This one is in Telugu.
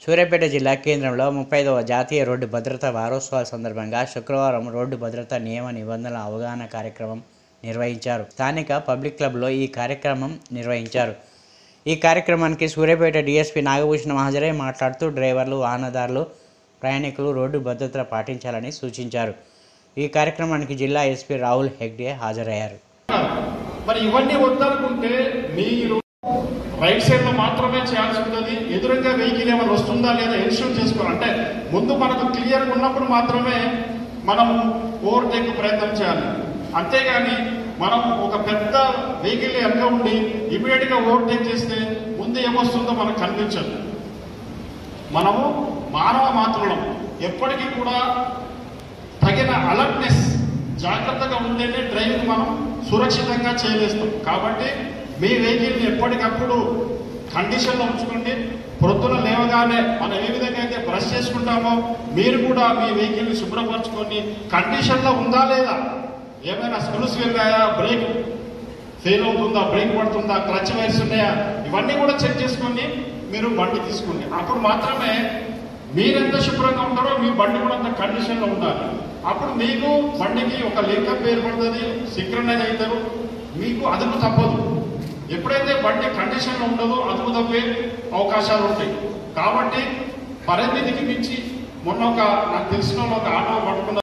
సూర్యాపేట జిల్లా కేంద్రంలో 35వ జాతీయ రోడ్డు భద్రతా వారోత్సవాల సందర్భంగా శుక్రవారం రోడ్డు భద్రతా నియమ నిబంధనల అవగాహన కార్యక్రమం నిర్వహించారు. స్థానిక పబ్లిక్ క్లబ్లో ఈ కార్యక్రమం నిర్వహించారు. ఈ కార్యక్రమానికి సూర్యాపేట డీఎస్పీ నాగభూషణం హాజరై మాట్లాడుతూ డ్రైవర్లు, వాహనదారులు, ప్రయాణికులు రోడ్డు భద్రత పాటించాలని సూచించారు. ఈ కార్యక్రమానికి జిల్లా ఎస్పీ రాహుల్ హెగ్డే హాజరయ్యారు. మరి ఇవన్నీ వద్దనుకుంటే మీరు రైట్ సైడ్ లో మాత్రమే చేయాల్సి ఉంటుంది. ఎదురుగా వెహికల్ ఏమైనా వస్తుందా లేదా ఇన్షూర్ చేసుకోవాలి. అంటే ముందు మనకు క్లియర్ ఉన్నప్పుడు మాత్రమే మనం ఓవర్టేక్ ప్రయత్నం చేయాలి. అంతేగాని మనం ఒక పెద్ద వెహికల్ వెనక ఉండి ఇమీడియట్ గా ఓవర్టేక్ చేస్తే ముందు ఏమొస్తుందో మనకు కనిపించదు. మనము మానవ మాత్రులం. ఎప్పటికీ కూడా తగిన అలర్ట్నెస్, జాగ్రత్తగా ఉంటేనే డ్రైవింగ్ మనం సురక్షితంగా చేయలేస్తాం. కాబట్టి మీ వెహికల్ని ఎప్పటికప్పుడు కండిషన్లో ఉంచుకోండి. ప్రొద్దున లేవగానే మనం ఏ విధంగా అయితే బ్రష్ చేసుకుంటామో మీరు కూడా మీ వెహికల్ని శుభ్రపరచుకొని కండిషన్లో ఉందా లేదా, ఏమైనా స్క్రూస్ వెళ్ళాయా, బ్రేక్ ఫెయిల్ అవుతుందా, బ్రేక్ పడుతుందా, క్లచ్ వైర్స్ ఉన్నాయా, ఇవన్నీ కూడా చెక్ చేసుకొని మీరు బండి తీసుకోండి. అప్పుడు మాత్రమే మీరెంత శుభ్రంగా ఉంటారో మీ బండి కూడా అంత కండిషన్లో ఉండాలి. అప్పుడు మీకు బండికి ఒక లింకప్ ఏర్పడుతుంది, సింక్రనైజ్ అవుతారు, మీకు అదుపు తప్పదు. ఎప్పుడైతే బండి కండిషన్లో ఉండదో అదుపు తప్పే అవకాశాలు ఉంటాయి. కాబట్టి పరిమితికి మించి మొన్న నాకు తెలిసిన ఒక ఆటో పట్టుకున్న